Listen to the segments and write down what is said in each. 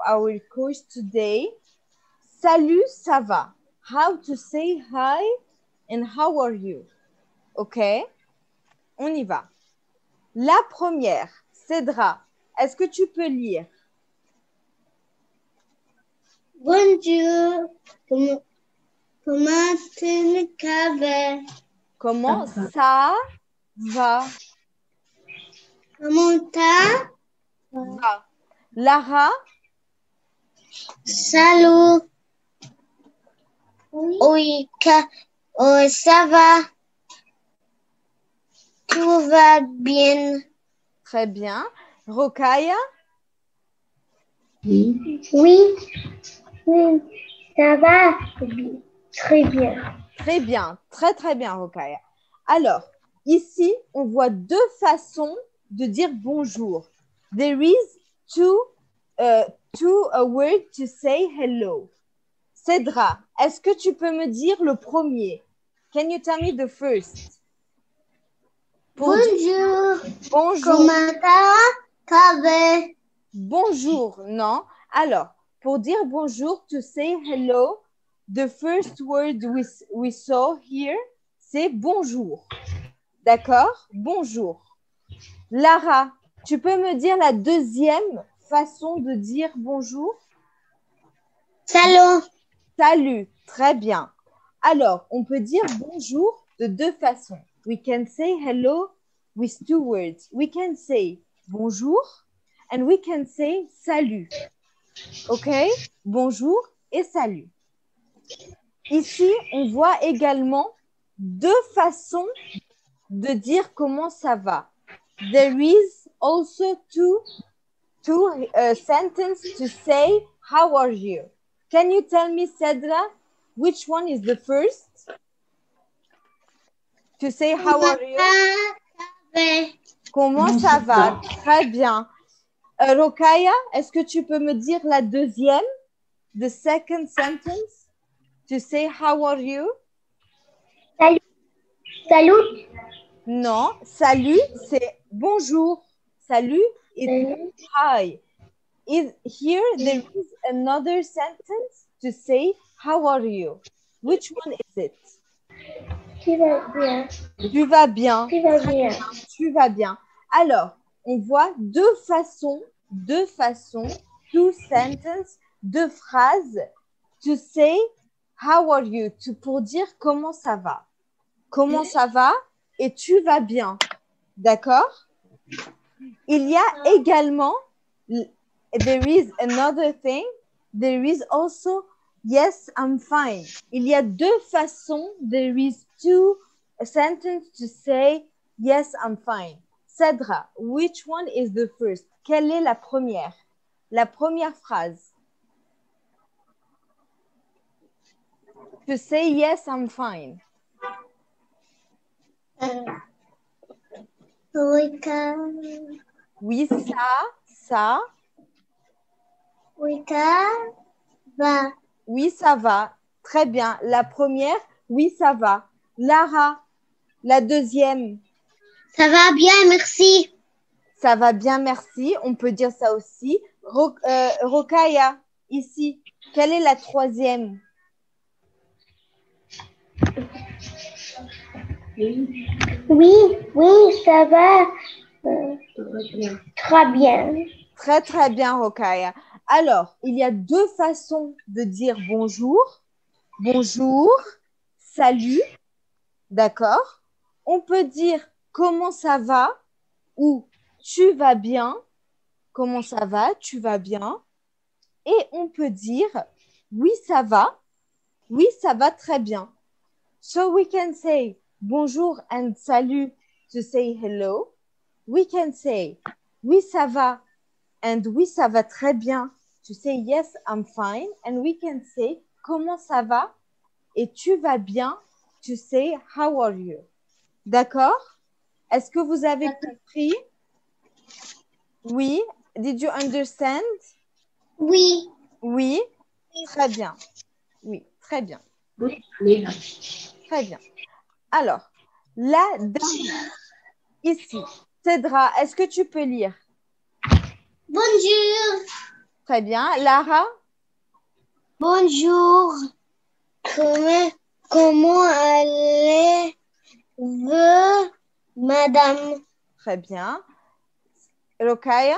our course today. Salut, ça va? How to say hi and how are you? OK? On y va. La première, Cédra, est-ce que tu peux lire? Bonjour. Comment ça va? Comment ça va? Comment ça Va. Lara, Salut. Oui, ça va. Tout va bien. très bien. Rokaya, Oui. Oui, ça va. Très bien. très bien, très bien, Rokaya. Alors, ici, on voit deux façons de dire bonjour. There is two a word to say hello. Cédra, est-ce que tu peux me dire le premier? Can you tell me the first? Bonjour. Bonjour. Comment ça va? Bonjour, non? Alors, pour dire bonjour, to say hello, the first word we saw here, c'est bonjour. D'accord? Bonjour. Lara, tu peux me dire la deuxième façon de dire bonjour? Salut. Salut, très bien. Alors, on peut dire bonjour de deux façons. We can say hello with two words. We can say bonjour and we can say salut. OK? Bonjour et salut. Ici, on voit également deux façons de dire comment ça va. There is also two sentences to say how are you. Can you tell me, Cedra, which one is the first to say how are you? Comment ça va? Très bien. Rokaya, est-ce que tu peux me dire la deuxième? The second sentence to say how are you? Salut. Salut. Non, salut, c'est bonjour. Salut is hi. Here there is another sentence to say how are you? Which one is it? Tu vas bien. Tu vas bien. Tu vas bien. Tu vas bien. Alors, on voit deux façons, two sentences, deux phrases to say how are you, pour dire comment ça va. Comment ça va et tu vas bien. D'accord? Il y a également, there is another thing, there is also, yes, I'm fine. Il y a deux façons, there is two sentences to say, yes, I'm fine. Cédra, which one is the first? Quelle est la première? La première phrase. To say, yes, I'm fine. Oui, ça. Oui, ça va. Oui, ça va. Très bien. La première, oui, ça va. Lara, la deuxième. Ça va bien, merci. Ça va bien, merci. On peut dire ça aussi. Rokaya, ici. Quelle est la troisième? Oui, ça va. Très bien. Très bien, Rokaya. Alors, il y a deux façons de dire bonjour. Bonjour, salut, d'accord? On peut dire comment ça va ou tu vas bien. Comment ça va? Tu vas bien. Et on peut dire oui, ça va. Oui, ça va très bien. So we can say bonjour and salut to say hello. We can say oui, ça va and oui, ça va très bien to say yes, I'm fine. And we can say comment ça va et tu vas bien to say how are you. D'accord? Est-ce que vous avez compris? Oui. Did you understand? Oui. Oui. Très bien. Oui, très bien. Très bien. Alors, la dernière, ici. Cédra, est-ce que tu peux lire? Bonjour. Très bien. Lara? Bonjour. Comment allez-vous, madame? Très bien. Rokaya?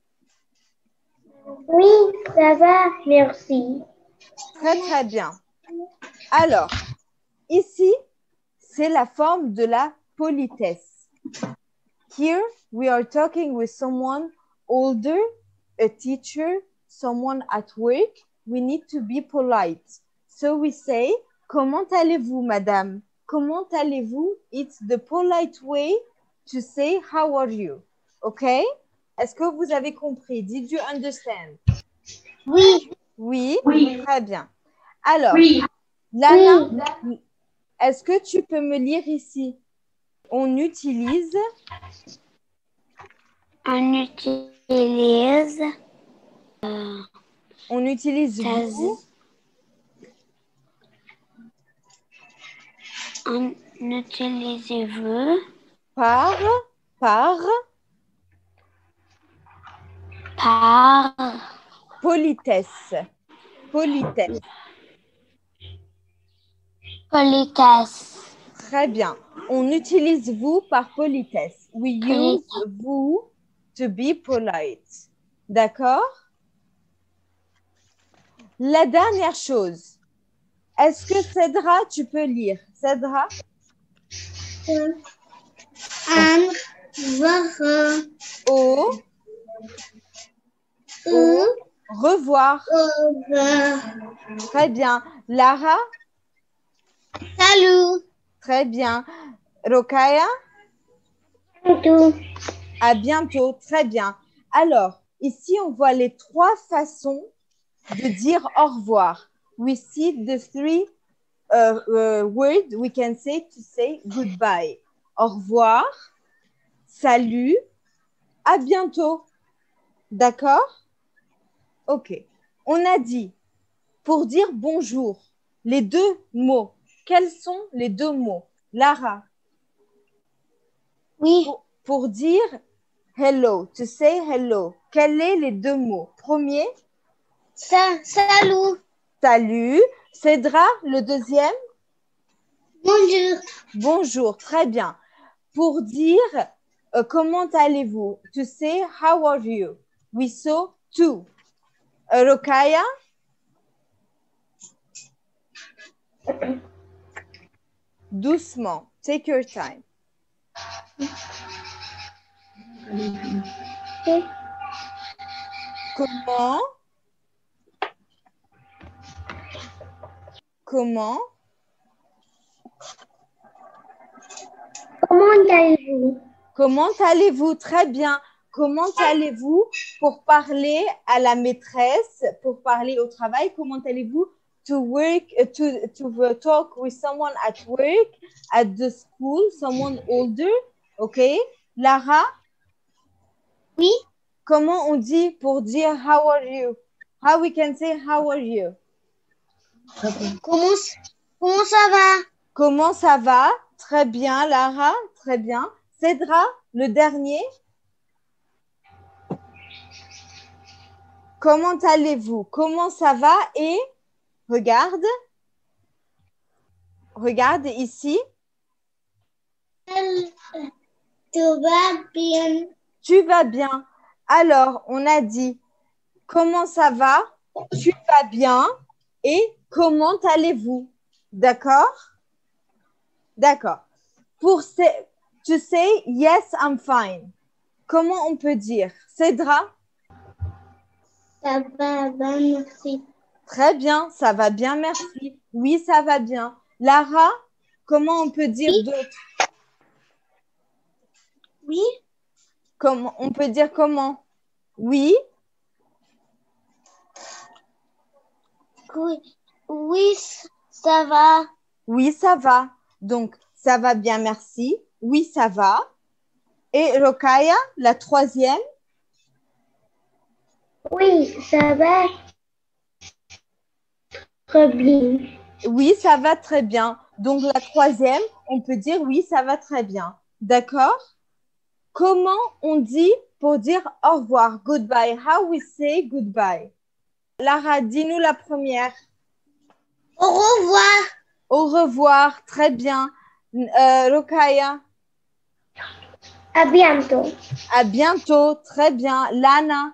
Oui, ça va, merci. Très, très bien. Alors, ici, c'est la forme de la politesse. Here, we are talking with someone older, a teacher, someone at work. We need to be polite. So we say, comment allez-vous, madame? Comment allez-vous? It's the polite way to say, how are you? Okay? Est-ce que vous avez compris? Did you understand? Oui. Oui, Oui. très bien. Alors, Oui. Lana, est-ce que tu peux me lire ici? On utilise vous On utilise-vous par par politesse. Politesse. politesse. Très bien. On utilise vous par politesse. We use vous to be polite. D'accord? La dernière chose. Est-ce que Cédra, tu peux lire? Cédra? Un Au revoir. Très bien. Lara? Salut. Très bien. Rokaya? À bientôt. Très bien. Alors, ici, on voit les 3 façons de dire au revoir. We see the 3 words we can say to say goodbye. Au revoir, salut, à bientôt. D'accord? Ok. On a dit pour dire bonjour, les 2 mots. Quels sont les 2 mots? Lara? Oui. Pour dire hello, to say hello. Quels sont les 2 mots? Premier? Salut. Salut. Cédra, le deuxième? Bonjour. Bonjour, très bien. Pour dire comment allez-vous? To say how are you? We saw 2. Rokaya? Doucement. Take your time. Comment? Comment allez-vous? Comment allez-vous? Très bien. Comment allez-vous pour parler à la maîtresse, pour parler au travail? Comment allez-vous to work, to talk with someone at work, at the school, someone older? OK? Lara? Oui. Comment on dit pour dire how are you? How we can say how are you? Comment ça va? Comment ça va? Très bien, Lara. Très bien. Cédra, le dernier. Comment allez-vous? Comment ça va? Et regarde. Regarde ici. Tu vas bien? Tu vas bien. Alors, on a dit comment ça va? Tu vas bien. Et comment allez-vous? D'accord? D'accord. Pour to say yes, I'm fine. Comment on peut dire? Cédra? Ça va bien, merci. Très bien, ça va bien, merci. Oui, ça va bien. Lara, comment on peut dire d'autres? Oui. Comment on peut dire comment? Oui. Oui, ça va. Oui, ça va. Donc, ça va bien, merci. Oui, ça va. Et Rokaya, la troisième? Oui, ça va très bien. Oui, ça va très bien. Donc, la troisième, on peut dire oui, ça va très bien. D'accord? Comment on dit pour dire au revoir, goodbye. How we say goodbye? Lara, dis-nous la première. Au revoir. Au revoir, très bien. Rokaya, À bientôt. à bientôt, très bien. Lana,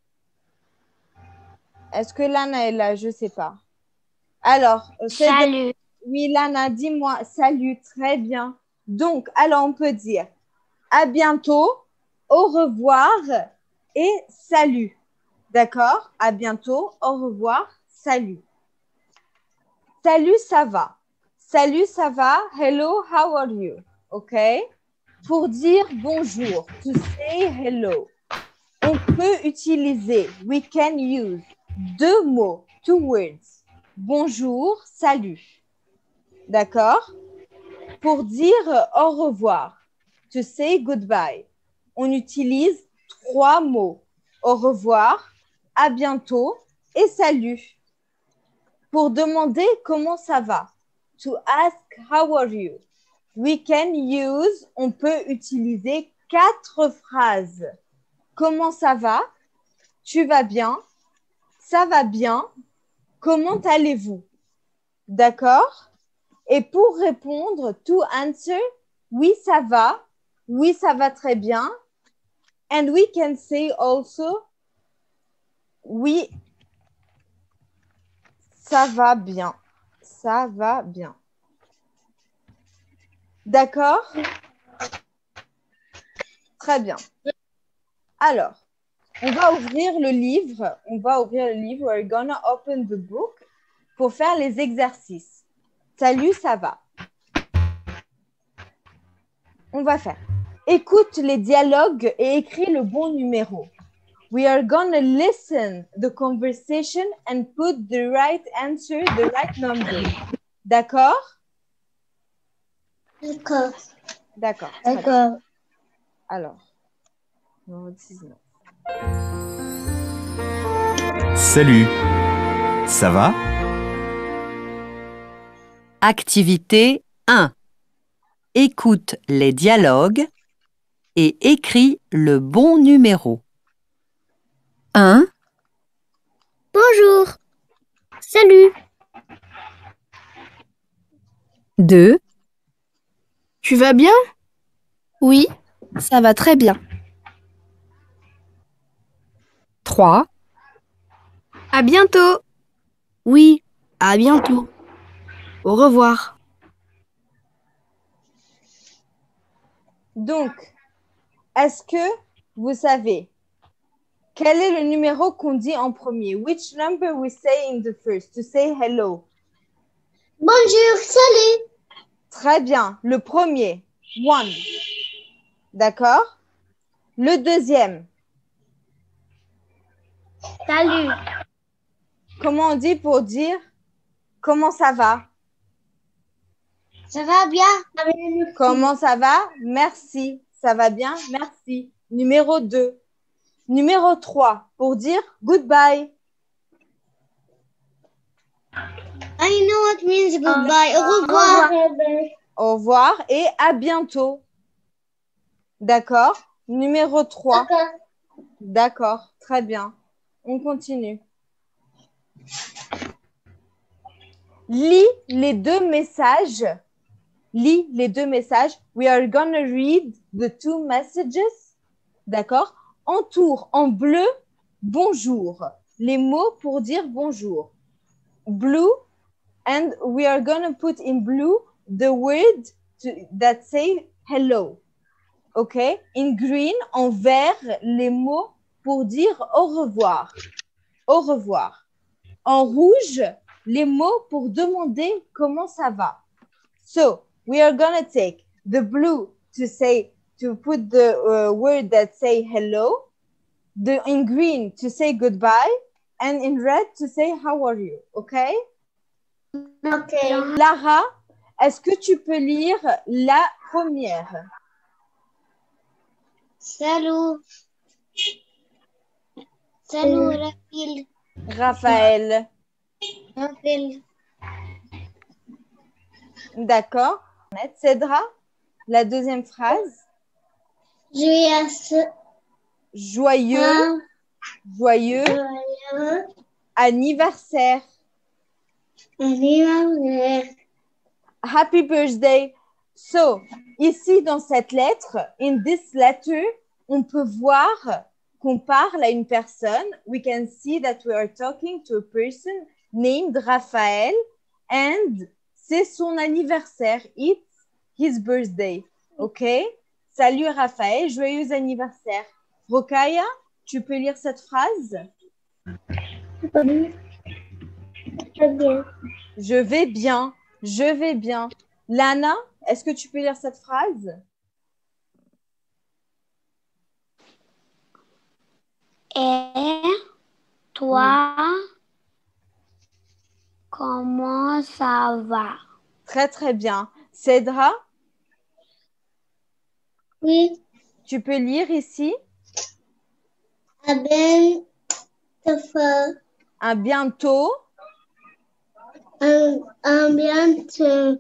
est-ce que Lana est là? Je ne sais pas. Alors, Salut. oui, Lana, dis-moi, salut, très bien. Donc, alors on peut dire à bientôt, au revoir et salut. D'accord? À bientôt, au revoir, salut. Salut, ça va. Salut, ça va. Hello, how are you? OK? Pour dire bonjour, to say hello, on peut utiliser, we can use, deux mots, two words. Bonjour, salut. D'accord? Pour dire au revoir, to say goodbye, on utilise trois mots. Au revoir, à bientôt et salut. Pour demander comment ça va, to ask how are you, we can use, on peut utiliser quatre phrases. Comment ça va? Tu vas bien? Ça va bien? Comment allez-vous? D'accord? Et pour répondre, to answer, oui, ça va très bien. And we can say also, oui, ça va bien. Ça va bien. D'accord? Très bien. Alors, on va ouvrir le livre. We're gonna open the book pour faire les exercices. Salut, ça va? On va faire. Écoute les dialogues et écris le bon numéro. We are gonna listen the conversation and put the right answer, the right number. D'accord? D'accord. D'accord. D'accord. Alors, numéro 19. Salut, ça va? Activité 1. Écoute les dialogues et écris le bon numéro. 1, Bonjour. Salut. 2, Tu vas bien? Oui, ça va très bien. 3, À bientôt. Oui, à bientôt. Au revoir. Donc, est-ce que vous savez quel est le numéro qu'on dit en premier? Which number we say in the first to say hello? Bonjour. Salut. Très bien. Le premier, one. D'accord? Le deuxième, Salut. comment on dit pour dire comment ça va? Ça va bien? Comment ça va? Merci. Ça va bien? Merci. Numéro 2. Numéro 3, pour dire goodbye. I know what means goodbye. Au revoir. Au revoir et à bientôt. D'accord? Numéro 3. D'accord, très bien. On continue. Lis les deux messages. Lis les deux messages. We are gonna read the two messages. D'accord? Entoure en bleu, bonjour. Les mots pour dire bonjour. Blue, and we are gonna put in blue the word that say hello. OK? In green, en vert, les mots pour dire au revoir. Au revoir. En rouge, les mots pour demander comment ça va. So, we are going to take the blue to put the word that say hello, in green to say goodbye, and in red to say how are you, okay? Okay. Lara, est-ce que tu peux lire la première? Salut. Salut, Raphaël. Raphaël. Raphaël. D'accord. Cédra, la deuxième phrase. Je vais à Joyeux, joyeux anniversaire. Happy birthday. So, ici dans cette lettre, in this letter, on peut voir qu'on parle à une personne. We can see that we are talking to a person named Raphaël and c'est son anniversaire. It's his birthday. OK? Salut Raphaël, joyeux anniversaire. Rokaya, tu peux lire cette phrase? Je vais bien. Je vais bien. Lana, est-ce que tu peux lire cette phrase? Et toi, comment ça va? Très, très bien. Cédra, Oui, tu peux lire ici? à bientôt. À bientôt. À bientôt.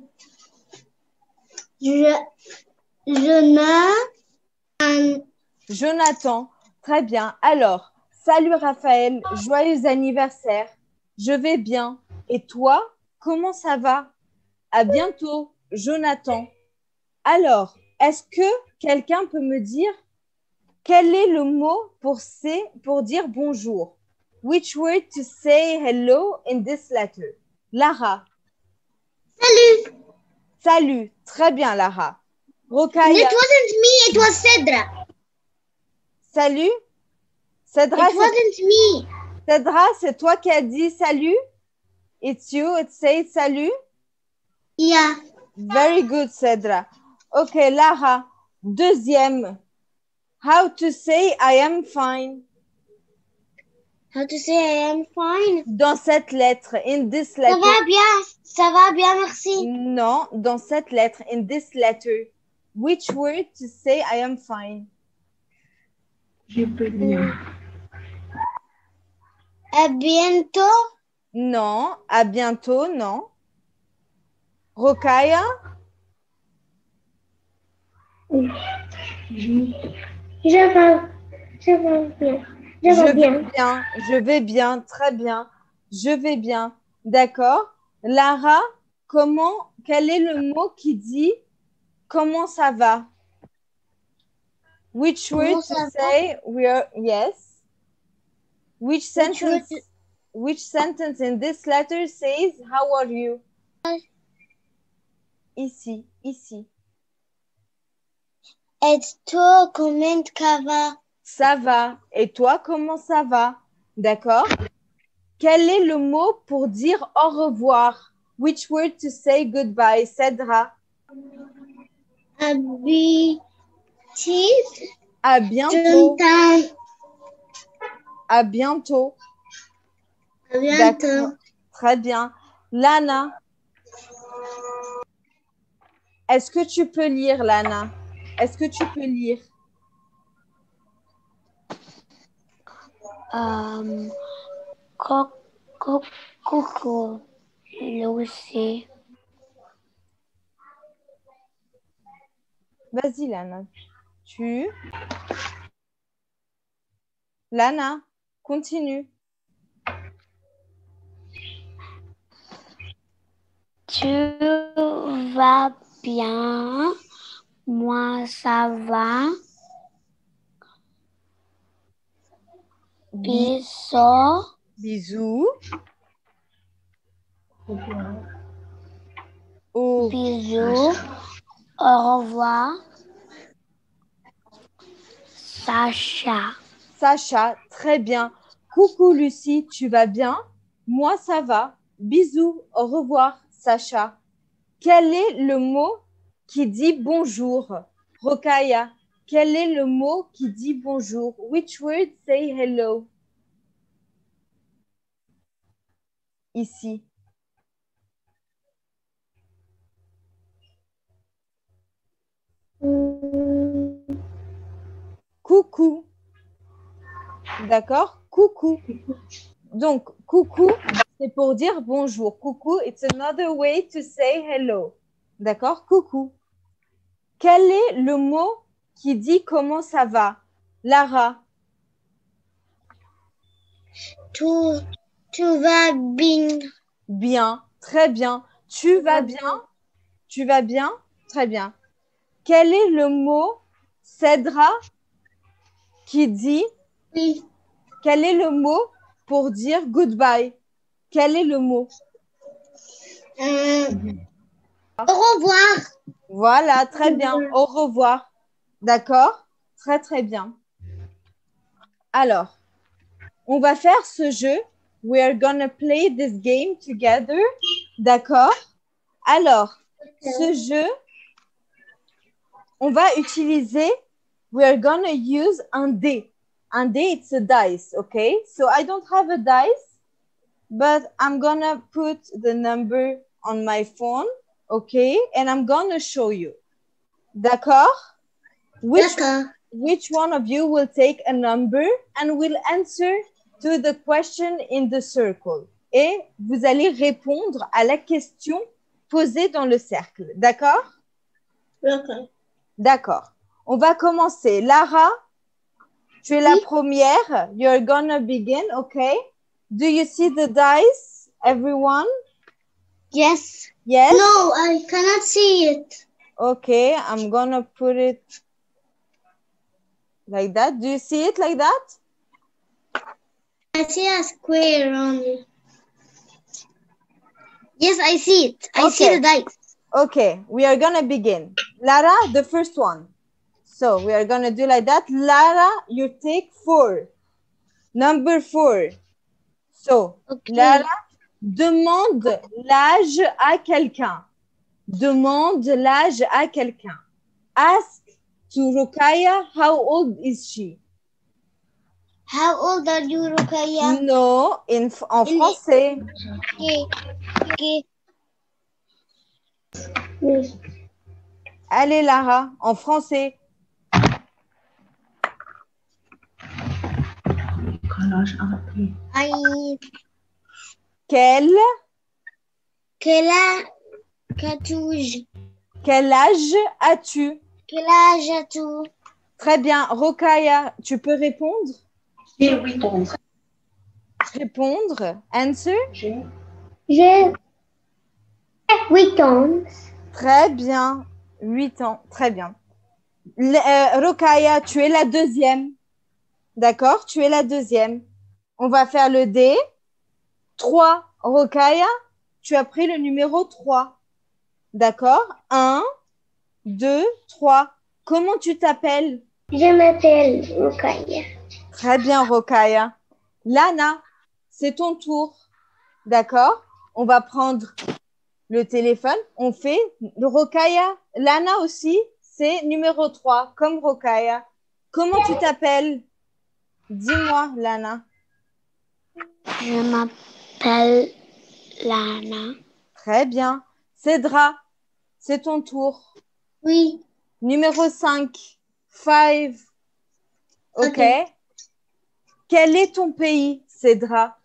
Jonathan, très bien. Alors, salut Raphaël, joyeux anniversaire. Je vais bien. Et toi, comment ça va? À bientôt, Jonathan. Alors, est-ce que quelqu'un peut me dire quel est le mot pour dire bonjour? Which word to say hello in this letter? Lara. Salut. Salut. Très bien, Lara. Rokaya. It wasn't me, it was Cedra. Salut. Cédra, It wasn't me. Cédra, c'est toi qui as dit salut? It's you, it says salut? Yeah. Very good, Cédra. OK, Lara. Deuxième. How to say I am fine? How to say I am fine? Dans cette lettre, in this letter. Ça va bien, merci. Non, dans cette lettre, in this letter. Which word to say I am fine? À bientôt. Non, à bientôt, non. Rokaya? Je vais bien. Je vais bien, très bien. Je vais bien, d'accord. Lara, quel est le mot qui dit comment ça va? Which word to say we are, yes. Which sentence in this letter says how are you? Ici. Et toi, comment ça va? Ça va. Et toi, comment ça va? D'accord? Quel est le mot pour dire au revoir? Which word to say goodbye? Cédra. À bientôt. À bientôt. D'accord. Très bien. Lana. Est-ce que tu peux lire, Lana? Est-ce que tu peux lire? Coucou, Lucie. Vas-y, Lana. Lana, continue. Tu vas bien? Moi, ça va. Bisous. Bisous. Bisous. Au revoir. Sacha. Sacha, très bien. Coucou Lucie, tu vas bien? Moi, ça va. Bisous, au revoir, Sacha. Quel est le mot qui dit bonjour? Rokaya, quel est le mot qui dit bonjour? Which word say hello? Ici. Coucou. D'accord? Coucou. Donc, coucou, c'est pour dire bonjour. Coucou, it's another way to say hello. D'accord? Coucou. Quel est le mot qui dit comment ça va? Lara, Tout, tout va bien. Bien, très bien. Tu vas bien? Tu vas bien? Très bien. Quel est le mot Cédra qui dit, Oui. quel est le mot pour dire goodbye? Quel est le mot? Au revoir. Voilà, très bien. Au revoir. D'accord? Très, très bien. Alors, on va faire ce jeu. We are gonna play this game together. D'accord? Alors, ce jeu, on va utiliser, we are gonna use un dé. Un dé, it's a dice, okay? So I don't have a dice, but I'm gonna put the number on my phone, okay? And I'm gonna show you. D'accord? D'accord. Which one of you will take a number and will answer to the question in the circle? Et vous allez répondre à la question posée dans le cercle. D'accord? D'accord. D'accord. On va commencer. Lara, tu es la première. You're gonna begin, okay? Do you see the dice, everyone? Yes. Yes? No, I cannot see it. Okay, I'm gonna put it like that. Do you see it like that? I see a square only. Yes, I see it. I see Okay. the dice. Okay, we are gonna begin. Lara, the first one. So we are gonna do like that. Lara, you take 4. Number 4. So, Okay. Lara, demande l'âge à quelqu'un. Demande l'âge à quelqu'un. Ask to Rukaya, how old is she? How old are you, Rukaya? No, en français. Okay. Okay. Allez, Lara, en français. I. Quel Qu'as-tu? Quel âge as-tu? Quel âge as-tu? Très bien. Rokaya, tu peux répondre? J'ai 8 ans. Répondre. Answer. J'ai 8 ans. Très bien. 8 ans. Très bien. Rokaya, tu es la deuxième. D'accord? Tu es la deuxième. On va faire le dé. 3. Rokaya, tu as pris le numéro 3. D'accord? 1, 2, 3. Comment tu t'appelles? Je m'appelle Rukaya. Très bien, Rokaya. Lana, c'est ton tour. D'accord? On va prendre le téléphone. On fait Rokaya. Lana aussi, c'est numéro 3, comme Rokaya. Comment tu t'appelles? Dis-moi, Lana. Je m'appelle Lana. Très bien. Cédra, c'est ton tour. Oui. Numéro 5. 5. OK. Ok. Quel est ton pays, Cédra?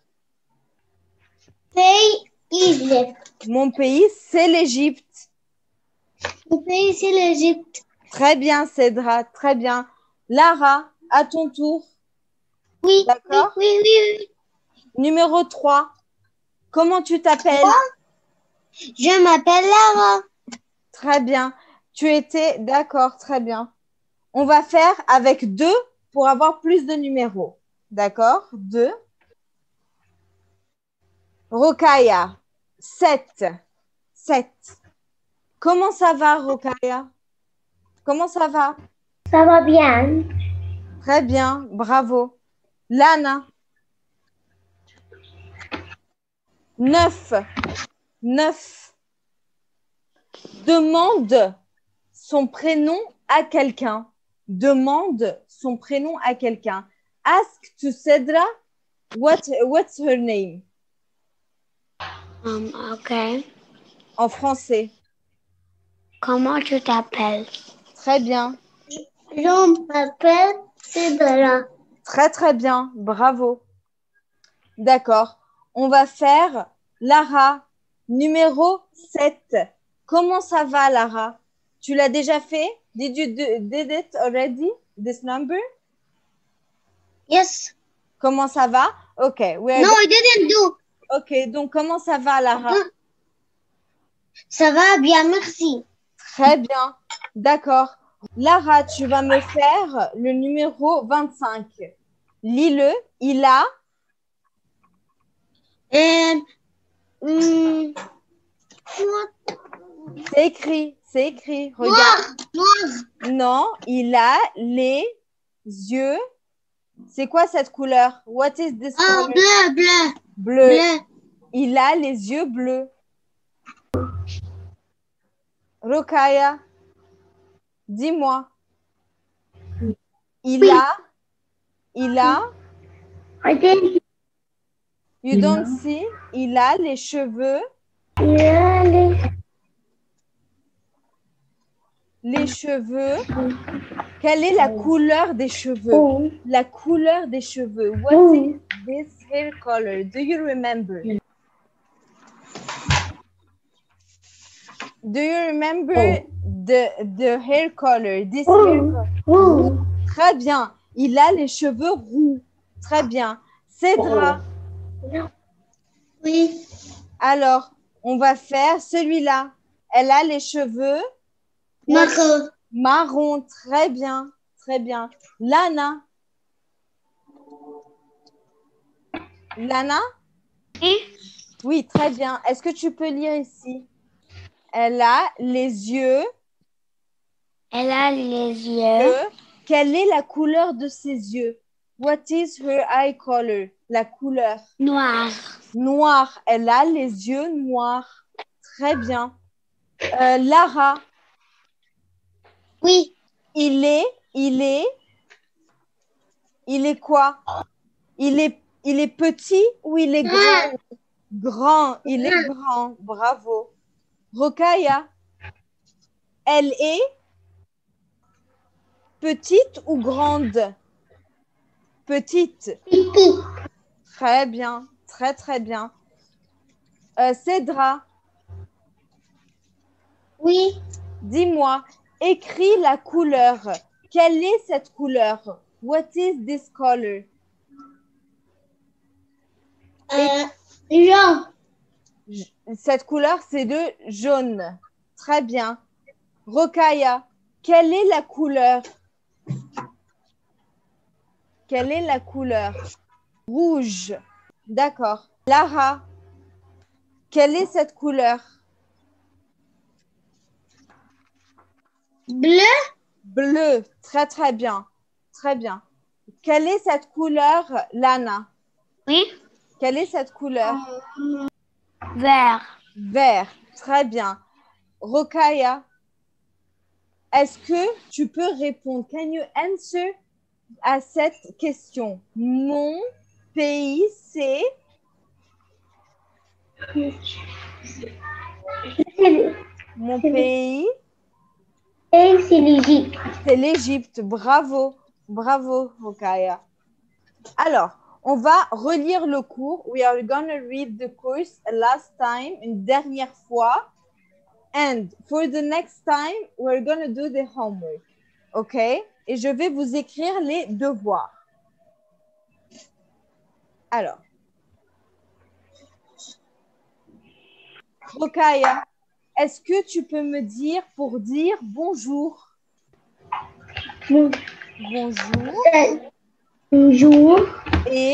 Pays Égypte. Mon pays, c'est l'Égypte. Mon pays, c'est l'Égypte. Très bien, Cédra. Très bien. Lara, à ton tour. Oui. D'accord. Oui. Numéro 3. Comment tu t'appelles? Je m'appelle Lara. Très bien. Tu étais d'accord, très bien. On va faire avec 2 pour avoir plus de numéros. D'accord? 2. Rokaya, 7. 7. Comment ça va, Rokaya? Comment ça va? Ça va bien. Très bien, bravo. Lana, 9. 9. Demande son prénom à quelqu'un. Demande son prénom à quelqu'un. Ask to Cedra what's her name? Ok. En français. Comment tu t'appelles? Très bien. Je m'appelle Cédra. Très, très bien. Bravo. D'accord. On va faire Lara, numéro 7. Comment ça va, Lara? Tu l'as déjà fait? Did it already, this number? Yes. Comment ça va? Ok, No, I didn't do. ok, donc comment ça va, Lara? Ça va bien, merci. Très bien, d'accord. Lara, tu vas me faire le numéro 25. Lis-le, il a, c'est écrit, regarde. Noir. Non, il a les yeux. C'est quoi cette couleur? What is this Oh, color? bleu, bleu, Bleu. bleu. Il a les yeux bleus. Rokaya, dis-moi. Il a, I didn't. you don't see, il a les cheveux, les cheveux. Quelle est la couleur des cheveux? La couleur des cheveux. What is this hair color? Do you remember? Do you remember the hair color? This hair color. Très bien. Il a les cheveux roux. Très bien. Cédra. Oui. Alors, on va faire celui-là. Elle a les cheveux Marron. marron. Très bien. Très bien. Lana. Lana? Oui. Oui, très bien. Est-ce que tu peux lire ici? Elle a les yeux. Elle a les yeux. Quelle est la couleur de ses yeux? What is her eye color? La couleur. Noirs. Noir. Elle a les yeux noirs. Très bien. Lara. Oui. Il est quoi? Il est petit ou il est grand? Grand. Il est grand. Bravo. Rokaya. Elle est petite ou grande? Petite. Pipi. Très bien. Très, très bien. Cédra, Oui. dis-moi, écris la couleur. Quelle est cette couleur? What is this color? Jaune. Cette couleur, c'est le jaune. Très bien. Rokaya, quelle est la couleur? Quelle est la couleur? Rouge. D'accord. Lara, quelle est cette couleur? Bleu. Bleu. Très, très bien. Très bien. Quelle est cette couleur, Lana? Oui. Quelle est cette couleur? Vert. Vert. Très bien. Rokaya, est-ce que tu peux répondre? Can you answer à cette question? Mon pays, c'est... Mon pays, C'est l'Égypte. c'est l'Égypte. Bravo. Bravo, Rokaya. Alors, on va relire le cours. We are going to read the course a last time, une dernière fois. And for the next time, we're going to do the homework. OK? Et je vais vous écrire les devoirs. Alors. Rokaya, est-ce que tu peux me dire pour dire bonjour? Bonjour. Bonjour. Et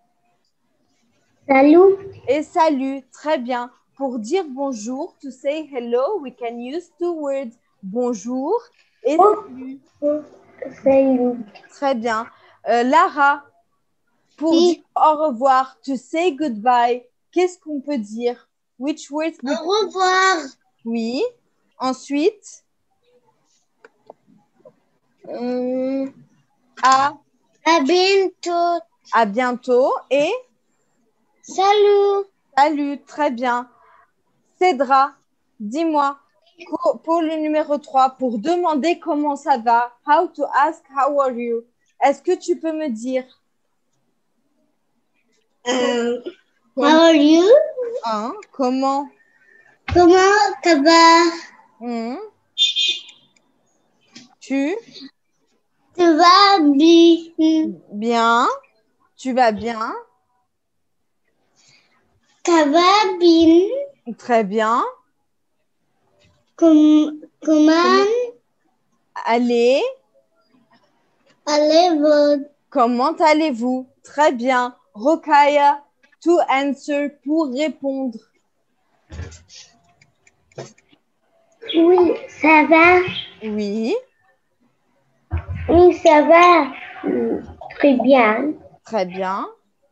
Salut. salut. Très bien. Pour dire bonjour, to say hello, we can use two words. Bonjour et salut. Salut. Très bien. Lara, pour Oui. dire au revoir, to say goodbye, qu'est-ce qu'on peut dire? Which words? Au revoir. Oui. Ensuite, À bientôt. à bientôt et Salut. salut. Très bien. Cédra, dis-moi, pour le numéro 3, pour demander comment ça va, how to ask how are you, est-ce que tu peux me dire How are you? Comment Comment ça va? Tu Tu vas bien? bien, tu vas bien, Ça va bien. Très bien. Comment Allez. allez-vous? Comment allez-vous? Très bien. Rokaya, to answer, pour répondre. Oui, ça va. Oui. Oui, ça va. Très bien. Très bien.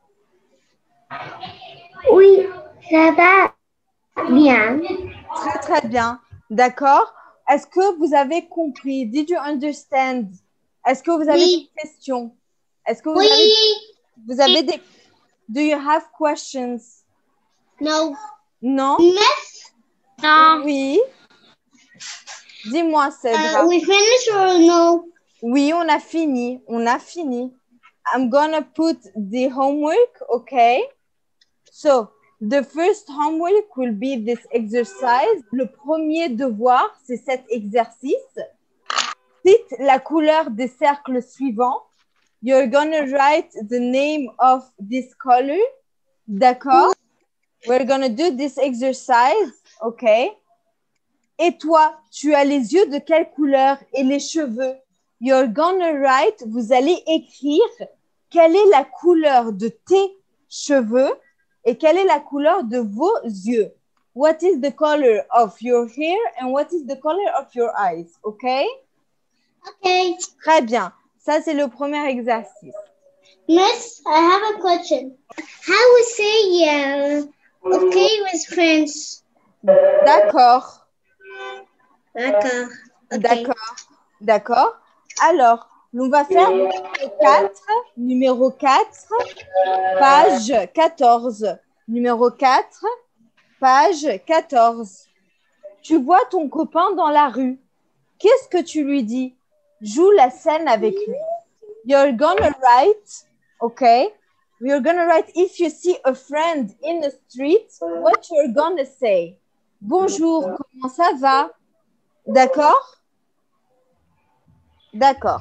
Oui, ça va bien. Très, très bien. D'accord. Est-ce que vous avez compris? Did you understand? Est-ce que vous avez Oui. des questions? Est-ce que Oui. vous avez des... Do you have questions? No. Non? Miss? No. Oui. Dis-moi, Cedra. We finished or no? Oui, on a fini. On a fini. I'm gonna put the homework, okay? So, the first homework will be this exercise. Le premier devoir, c'est cet exercice. Cite la couleur des cercles suivants. You're gonna write the name of this color. D'accord? We're gonna do this exercise, okay? Et toi, tu as les yeux de quelle couleur et les cheveux? You're gonna write, vous allez écrire quelle est la couleur de tes cheveux et quelle est la couleur de vos yeux. What is the color of your hair and what is the color of your eyes? Okay? Okay. Très bien. Ça, c'est le premier exercice. Miss, I have a question. How we say okay with friends? D'accord. D'accord. Okay. D'accord. D'accord. Alors, on va faire numéro 4, page 14. Numéro 4, page 14. Tu vois ton copain dans la rue. Qu'est-ce que tu lui dis? Joue la scène avec lui. You're gonna write, okay? You're gonna write if you see a friend in the street, what you're gonna say. Bonjour, comment ça va? D'accord? D'accord.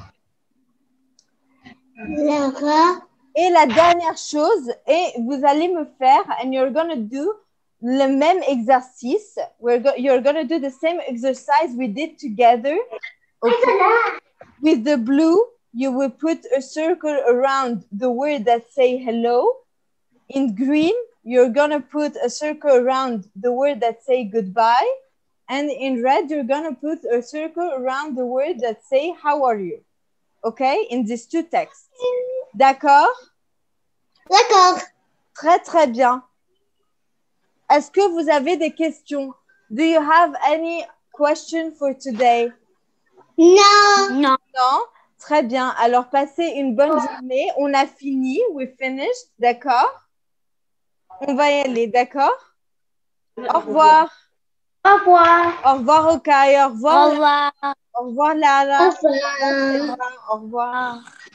Lara. Et la dernière chose, et vous allez me faire, and you're gonna do le même exercice. You're gonna do the same exercise we did together. Okay? With the blue, you will put a circle around the word that say hello. In green, you're gonna put a circle around the word that say goodbye. And in red, you're gonna put a circle around the word that say how are you. Okay? In these two texts. D'accord? D'accord. Très, très bien. Est-ce que vous avez des questions? Do you have any question for today? No. No. Non? Très bien. Alors, passez une bonne journée. On a fini. We finished. D'accord? On va y aller. D'accord? Au revoir. Au revoir. Au revoir, Okay. Au revoir. Au revoir. Au revoir, Lara. Au revoir. Au revoir.